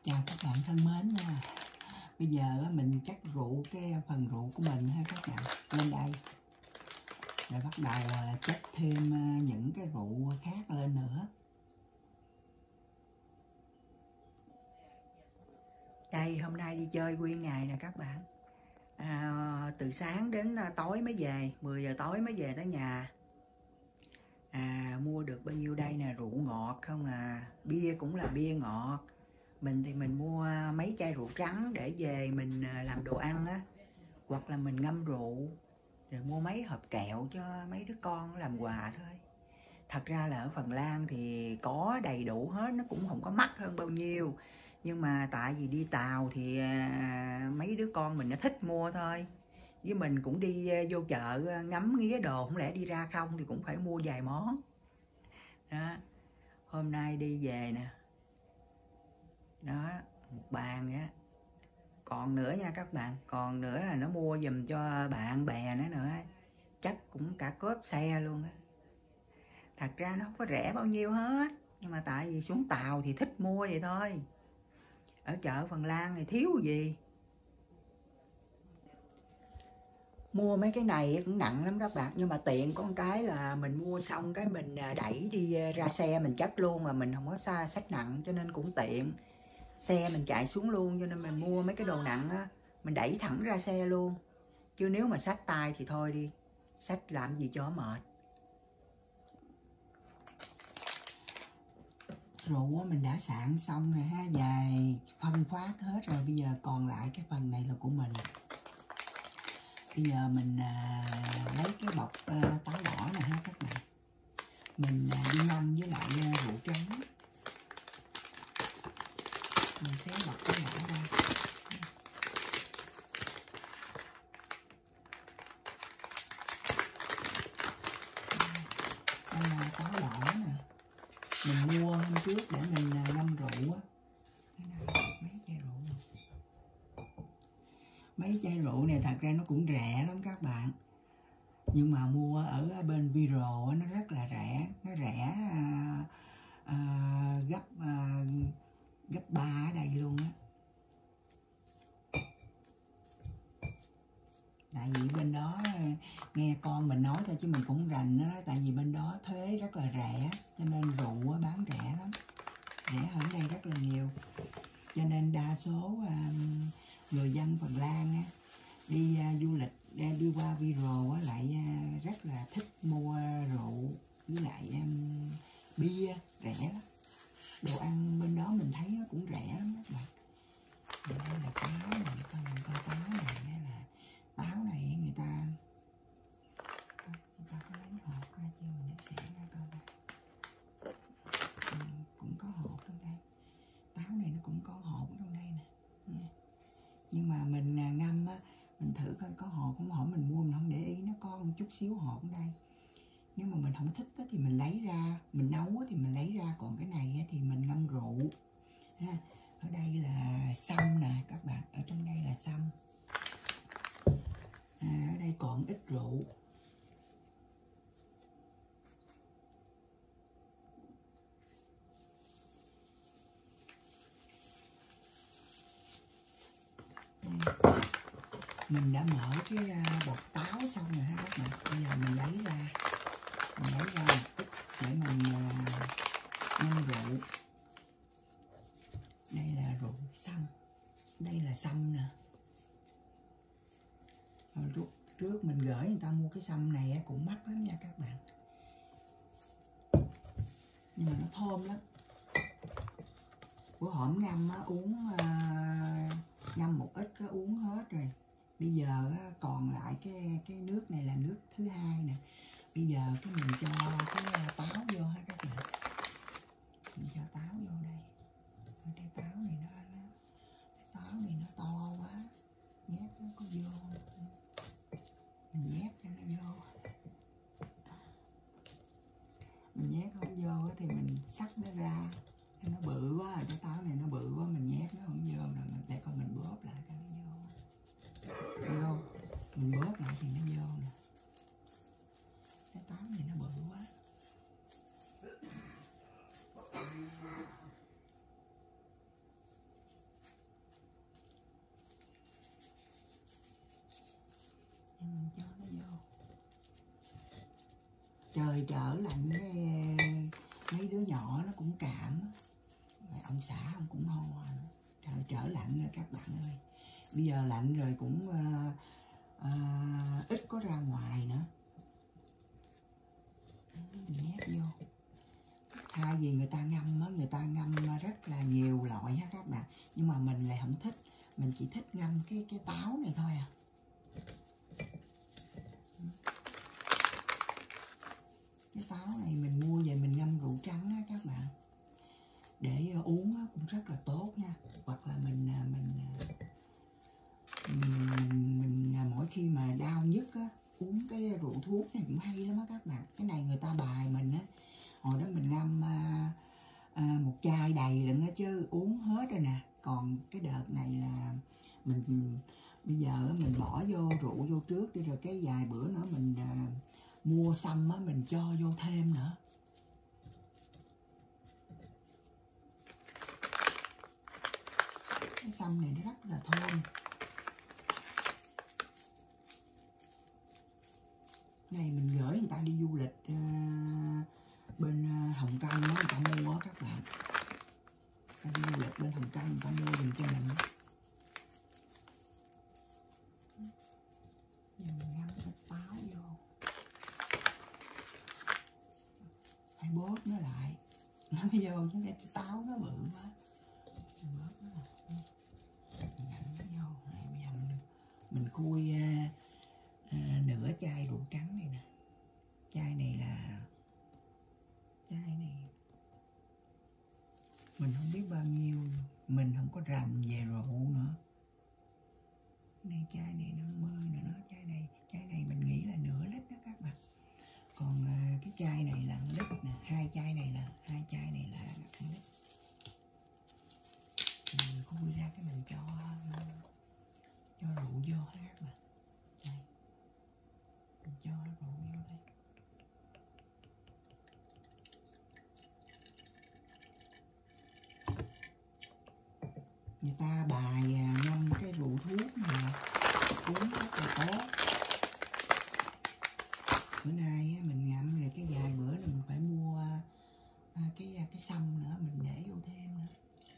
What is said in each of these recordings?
Chào các bạn thân mến nha. Bây giờ mình chắc rượu cái phần rượu của mình ha các bạn lên đây. Rồi bắt đầu chất thêm những cái rượu khác lên nữa. Đây hôm nay đi chơi nguyên ngày nè các bạn. Từ sáng đến tối mới về, 10 giờ tối mới về tới nhà. Mua được bao nhiêu đây nè, rượu ngọt không à, bia cũng là bia ngọt. Mình thì mình mua mấy chai rượu trắng để về mình làm đồ ăn á, hoặc là mình ngâm rượu, rồi mua mấy hộp kẹo cho mấy đứa con làm quà thôi. Thật ra là ở Phần Lan thì có đầy đủ hết, nó cũng không có mắc hơn bao nhiêu. Nhưng mà tại vì đi tàu thì mấy đứa con mình nó thích mua thôi. Với mình cũng đi vô chợ ngắm nghía đồ, không lẽ đi ra không thì cũng phải mua vài món. Đó, hôm nay đi về nè. Đó, một bàn á. Còn nữa nha các bạn, còn nữa là nó mua giùm cho bạn bè nữa. Chắc cũng cả cốp xe luôn á. Thật ra nó không có rẻ bao nhiêu hết, nhưng mà tại vì xuống tàu thì thích mua vậy thôi. Ở chợ Phần Lan thì thiếu gì. Mua mấy cái này cũng nặng lắm các bạn, nhưng mà tiện có một cái là mình mua xong cái mình đẩy đi ra xe mình chất luôn, mà mình không có xách nặng cho nên cũng tiện. Xe mình chạy xuống luôn, cho nên mình mua mấy cái đồ nặng á, mình đẩy thẳng ra xe luôn. Chứ nếu mà xách tay thì thôi đi, xách làm gì cho mệt. Rượu mình đã sạn xong rồi ha, dài phân phát hết rồi, bây giờ còn lại cái phần này là của mình. Bây giờ mình lấy cái bọc táo đỏ nè ha các bạn, mình đi ngâm với lại rượu trắng. Mình xé bọc táo đỏ ra. Đây là táo đỏ nè, mình mua hôm trước để mình ngâm rượu á. Mấy chai rượu này thật ra nó cũng rẻ lắm các bạn, nhưng mà mua ở bên Viro nó rất là rẻ, nó rẻ gấp 3 ở đây luôn á. Tại vì bên đó nghe con mình nói thôi chứ mình cũng không rành đó, tại vì bên đó thuế rất là rẻ, cho nên rượu bán rẻ lắm, rẻ hơn đây rất là nhiều. Cho nên đa số người dân Phần Lan đi du lịch đi qua Viro lại rất là thích mua rượu với lại bia rẻ lắm. Đồ ăn bên đó mình thấy nó cũng rẻ lắm các bạn. Đây là táo này, coi táo này là táo này người ta có lấy hộp ra chưa, mình sẽ ra coi đây. Cũng có hộp trong đây, táo này nó cũng có hộp trong đây nè. Nhưng mà mình ngâm á, mình thử coi có hộp không, hộp mình mua mình không để ý, nó có một chút xíu hộp ở đây. Nếu mà mình không thích thì mình lấy ra, mình nấu thì mình lấy ra, còn cái này thì mình ngâm rượu ha. Ở đây là sâm nè các bạn, ở trong đây là sâm. Ở đây còn ít rượu. Mình đã mở cái bột táo xong rồi ha các bạn. Bây giờ mình lấy ra một ít để mình ngâm rượu. Đây là rượu sâm, đây là sâm nè. Trước mình gửi người ta mua cái sâm này cũng mắc lắm nha các bạn, nhưng mà nó thơm lắm. Bữa hổm ngâm uống ngâm một ít có uống hết rồi. Bây giờ còn lại cái nước này là nước thứ hai nè. Bây giờ cái mình cho cái táo vô ha các bạn. Mình cho táo vô đây. Cái táo này nó to quá, nhét nó có vô. Mình nhét cho nó vô. Mình nhét không vô thì mình xắt nó ra. Nó bự quá, cái táo này nó bự quá, mình nhét nó không vô rồi, để coi mình bóp lại cho nó vô. Vô, mình bóp lại thì nó vô nè. Cái táo này nó bự quá. trời trở lạnh cái mấy đứa nhỏ nó cũng cảm. Rồi ông xã ông cũng ho nữa. Trời trở lạnh rồi các bạn ơi. Bây giờ lạnh rồi cũng ít có ra ngoài nữa. Nhét vô. Thay vì người ta ngâm á, người ta ngâm rất là nhiều loại ha các bạn. Nhưng mà mình lại không thích. Mình chỉ thích ngâm cái táo này thôi à. Cái táo này mình mua về mình ngâm rượu trắng á các bạn. Để uống á, cũng rất là tốt nha. Hoặc là mình mỗi khi mà đau nhức á, uống cái rượu thuốc này cũng hay lắm á các bạn. Cái này người ta bài mình á, hồi đó mình ngâm một chai đầy lận á chứ uống hết rồi nè. Còn cái đợt này là mình bây giờ mình bỏ vô rượu vô trước đi, rồi cái vài bữa nữa mình mua sâm á mình cho vô thêm nữa. Cái sâm này nó rất là thơm. Này mình gửi người ta đi du lịch bên Hồng Kông đó, người ta mua các bạn. Người ta đi du lịch bên Hồng Kông người ta mua dùm cho mình. Giờ mình ngâm cái táo vô. Phải bóp nó lại. Nó vô chứ cái táo nó bự quá. Mình bóp nó lại. Mình ngâm nó vô. Bây giờ mình khui nửa chai rượu trắng này nè. Chai này mình không biết bao nhiêu, mình không có rành về rượu nữa. Này chai này 50 nữa đó, chai này mình nghĩ là nửa lít đó các bạn. Còn cái chai này là 1 lít nè, hai chai này là 1 lít. Mình khui ra cái mình cho rượu vô ha các bạn. Đây. Mình cho rượu vô đây. Người ta bài ngâm cái rượu thuốc này uống rất là tốt. Bữa nay mình ngâm rồi cái vài bữa là mình phải mua cái sâm nữa, mình để vô thêm nữa.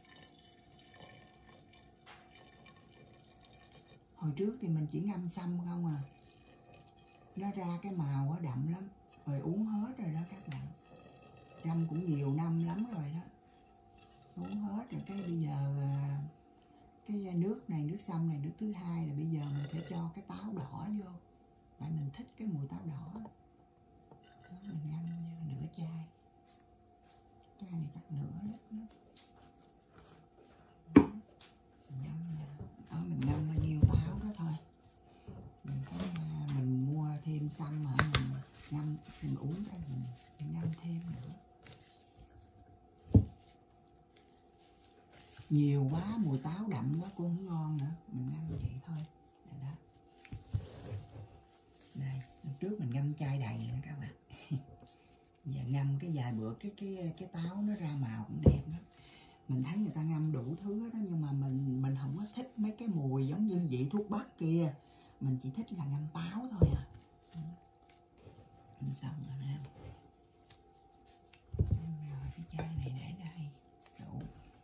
Hồi trước thì mình chỉ ngâm sâm không à. Nó ra cái màu đậm lắm. Rồi uống hết rồi đó các bạn. Ngâm cũng nhiều năm lắm rồi đó. Uống hết rồi cái bây giờ cái nước này, nước sâm này, nước thứ hai là bây giờ mình phải cho cái táo đỏ vô. Tại mình thích cái mùi táo đỏ. Đó, mình ngâm nửa chai. Chai này chắc nửa lít nữa. Mình ngâm bao nhiêu táo đó thôi. Mình mua thêm sâm mà mình uống cho mình ngâm thêm nữa. Nhiều quá mùi táo đậm quá cũng không ngon nữa, mình ngâm vậy thôi. Đây đó. Đây, lúc trước mình ngâm chai đầy nữa các bạn. Giờ ngâm cái vài bữa cái táo nó ra màu cũng đẹp lắm. Mình thấy người ta ngâm đủ thứ đó, nhưng mà mình không có thích mấy cái mùi giống như vị thuốc bắc kia. Mình chỉ thích là ngâm táo thôi à. Mình xong rồi nè. Rồi cái chai này để đây. Rượu.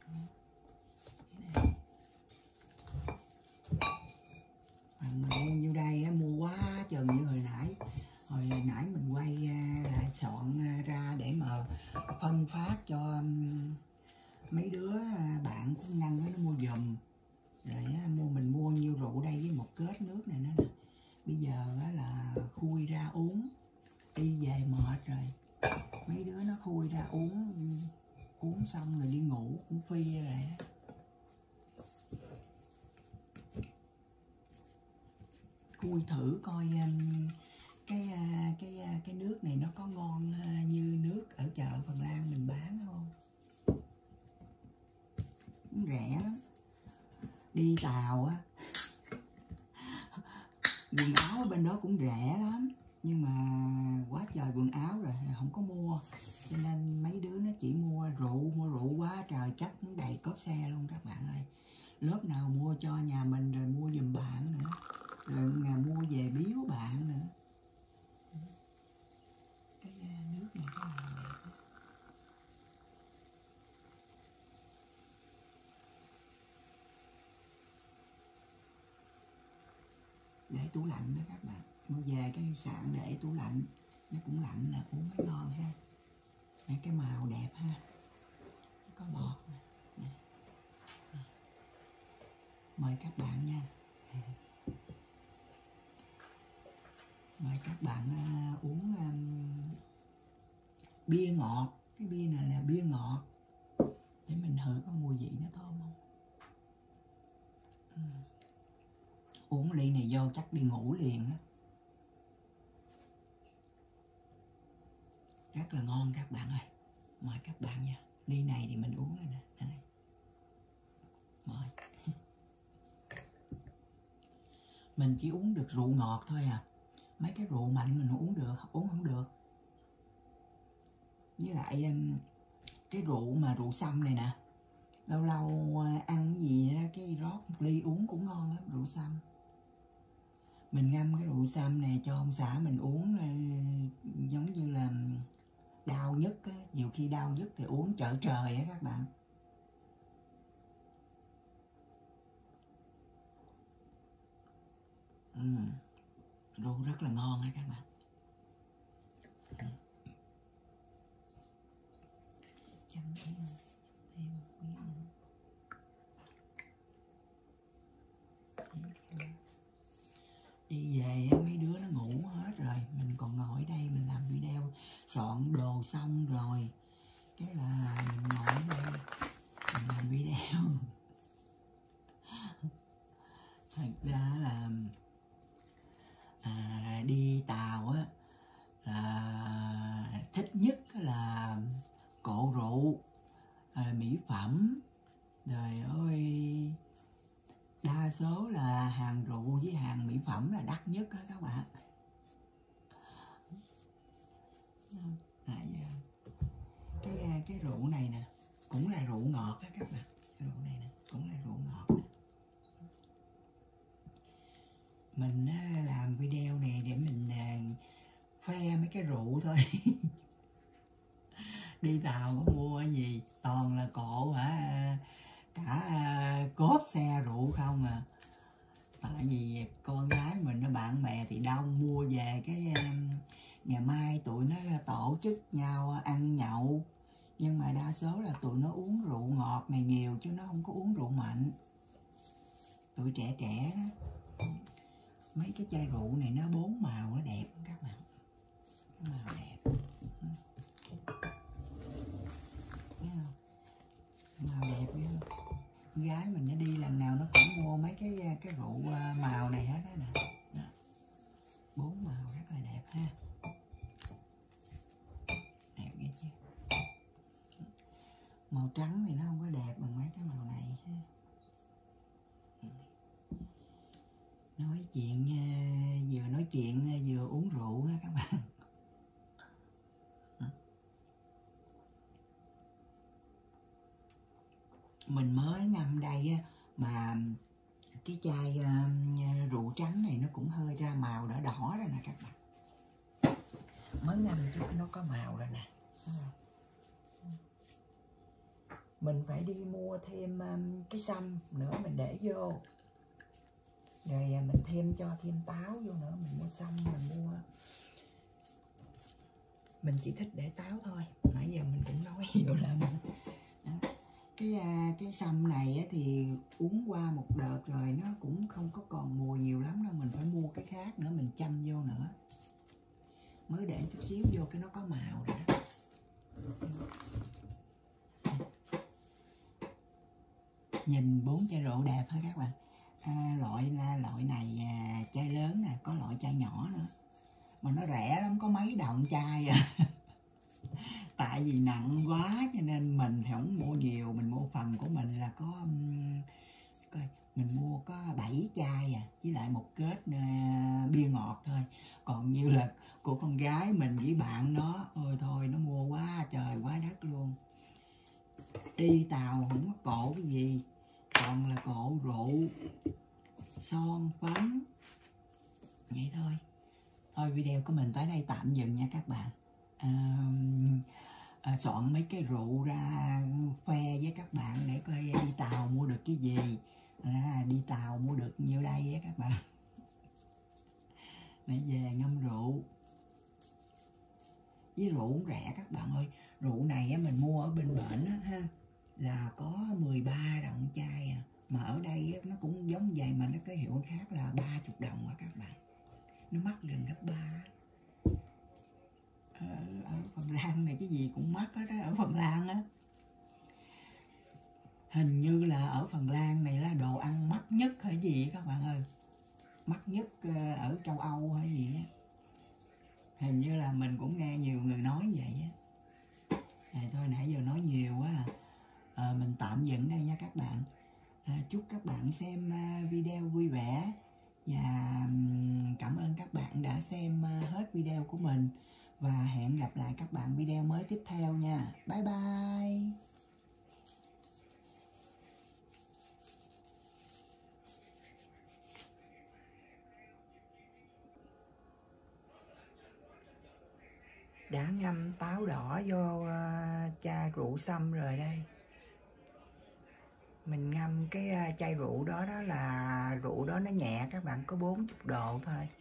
Mình mua nhiêu đây á, mua quá chừng như hồi nãy mình quay lại soạn ra để mà phân phát cho mấy đứa bạn của Ngân nó mua giùm. Rồi mình mua nhiêu rượu đây với một kết nước này nữa nè. Bây giờ là khui ra uống, đi về mệt rồi, mấy đứa nó khui ra uống xong rồi đi ngủ cũng phia rồi á. Khui thử coi cái nước này nó có ngon như nước ở chợ Phần Lan mình bán không. Cũng rẻ lắm. Đi tàu á, quần áo ở bên đó cũng rẻ lắm, nhưng mà quá trời quần áo rồi không có mua, cho nên mấy đứa nó chỉ mua rượu quá trời, chắc cũng đầy cốp xe luôn các bạn ơi. Lớp nào mua cho nhà mình rồi mua giùm bạn nữa, rồi mua về biếu bạn nữa. Cái này cái màu đẹp đó. Để tủ lạnh đó các bạn, mua về cái sạn để tủ lạnh nó cũng lạnh nè, uống mới ngon ha. Này, cái màu đẹp ha, có bọt nè. Mời các bạn nha. Mời các bạn uống bia ngọt. Cái bia này là bia ngọt, để mình thử có mùi vị nó thơm không. Uống ly này vô chắc đi ngủ liền á. Rất là ngon các bạn ơi. Mời các bạn nha. Ly này thì mình uống rồi nè. Đây. Mời. Mình chỉ uống được rượu ngọt thôi à. Mấy cái rượu mạnh mình uống không được. Với lại cái rượu mà rượu sâm này nè, lâu lâu ăn cái gì đó cái rót một ly uống cũng ngon lắm. Rượu sâm mình ngâm cái rượu sâm này cho ông xã mình uống, giống như là đau nhức á, nhiều khi đau nhức thì uống trợ trời á các bạn. Rượu rất là ngon á các bạn. Chấm thêm một miếng nữa. Đi về mấy đứa nó ngủ hết rồi, mình còn ngồi ở đây mình làm video, soạn đồ xong rồi cái là mình ngồi ở đây mình làm video. Thật ra là đi tàu á là thích nhất là cộ rượu, mỹ phẩm, trời ơi, đa số là hàng rượu với hàng mỹ phẩm là đắt nhất đó các bạn. Cái rượu này nè cũng là rượu ngọt á các bạn. Cái rượu này nè cũng là rượu ngọt nè. Mình làm video này để mình khoe mấy cái rượu thôi. Đi tàu có mua cái gì toàn là cộ hả, cả cốp xe rượu không à. Tại vì con gái mình nó bạn bè thì đông, mua về cái ngày mai tụi nó tổ chức nhau ăn nhậu, nhưng mà đa số là tụi nó uống rượu ngọt này nhiều chứ nó không có uống rượu mạnh. Tụi trẻ trẻ đó. Mấy cái chai rượu này nó 4 màu, nó đẹp các bạn. Cái màu đẹp. Thấy không? Màu đẹp thấy không? Con gái mình nó đi lần nào nó cũng mua mấy cái rượu màu này hết đó nè. 4 màu rất là đẹp ha. Đẹp ghê chưa? Màu trắng thì nó không có đẹp bằng mấy cái màu này ha. Nói chuyện vừa nói chuyện vừa uống rượu ha các bạn. Mình mới ngâm đây mà cái chai rượu trắng này nó cũng hơi ra màu đỏ đỏ rồi nè các bạn. Mới ngâm chút nó có màu rồi nè. Mình phải đi mua thêm cái sâm nữa mình để vô. Rồi mình thêm cho thêm táo vô nữa, mình mua sâm, mình chỉ thích để táo thôi. Nãy giờ mình cũng nói nhiều lần. Đó. Cái sâm này thì uống qua một đợt rồi nó cũng không có còn mùi nhiều lắm đâu, mình phải mua cái khác nữa mình chăm vô nữa. Mới để chút xíu vô cái nó có màu rồi đó. Nhìn 4 chai rượu đẹp ha các bạn. Loại này chai lớn nè, có loại chai nhỏ nữa. Mà nó rẻ lắm, có mấy đồng chai à. Tại vì nặng quá cho nên mình không mua nhiều, mình mua phần của mình là có coi, mình mua có 7 chai à, với lại một kết bia ngọt thôi. Còn như là của con gái mình với bạn nó, ôi thôi nó mua quá trời quá đất luôn. Đi tàu không có cộ cái gì, còn là cộ rượu, son, phấn. Vậy thôi. Thôi video của mình tới đây tạm dừng nha các bạn. soạn mấy cái rượu ra khoe với các bạn để coi đi tàu mua được cái gì. Đi tàu mua được nhiêu đây á các bạn. Để về ngâm rượu. Với rượu cũng rẻ các bạn ơi. Rượu này mình mua ở bên bển ha, là có 13 đồng chai à. Mà ở đây nó cũng giống vậy mà nó cái hiệu khác là 30 đồng á các bạn. Nó mắc gần gấp 3. Ở Phần Lan này cái gì cũng mắc hết á, ở Phần Lan á. Hình như là ở Phần Lan này là đồ ăn mắc nhất hay gì các bạn ơi. Mắc nhất ở châu Âu hay gì á. Hình như là mình cũng nghe nhiều người nói vậy á. Thôi nãy giờ nói nhiều quá mình tạm dừng đây nha các bạn. Chúc các bạn xem video vui vẻ. Và cảm ơn các bạn đã xem hết video của mình. Và hẹn gặp lại các bạn video mới tiếp theo nha. Bye bye. Đã ngâm táo đỏ vô chai rượu sâm rồi đây. Mình ngâm cái chai rượu đó là rượu đó nó nhẹ các bạn, có 40 độ thôi.